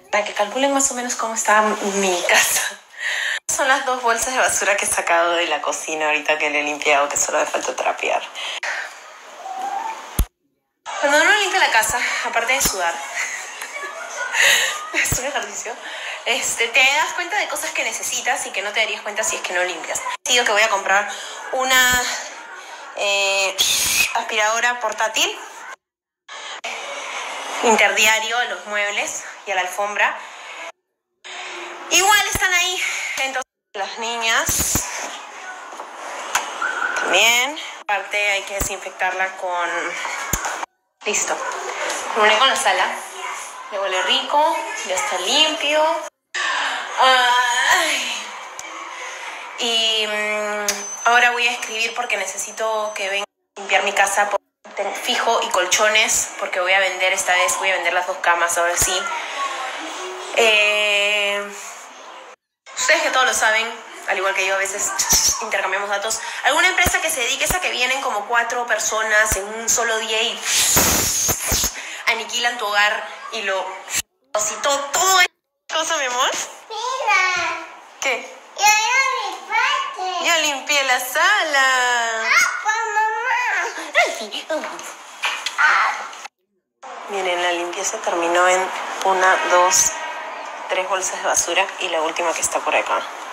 Para que calculen más o menos cómo está mi casa. Son las 2 bolsas de basura que he sacado de la cocina ahorita que le he limpiado, que solo me falta trapear. Cuando uno limpia la casa, aparte de sudar, es un ejercicio, te das cuenta de cosas que necesitas y que no te darías cuenta si es que no limpias. Decido que voy a comprar una aspiradora portátil, interdiario a los muebles y a la alfombra. Igual están ahí, entonces las niñas también. Aparte hay que desinfectarla con... Listo. Terminé con la sala. Le huele rico, ya está limpio. Y ahora voy a escribir porque necesito que venga a limpiar mi casa por fijo y colchones, porque voy a vender esta vez, voy a vender las 2 camas, ahora sí. Ustedes que todos lo saben, al igual que yo, a veces intercambiamos datos. Alguna empresa que se dedique a esa que vienen como 4 personas en un solo día y aniquilan tu hogar y lo... Así, todo es cosa, mi amor. Mira. ¿Qué? Yo limpié la sala. Mamá. Miren, la limpieza terminó en 1, 2, 3 bolsas de basura y la última que está por acá.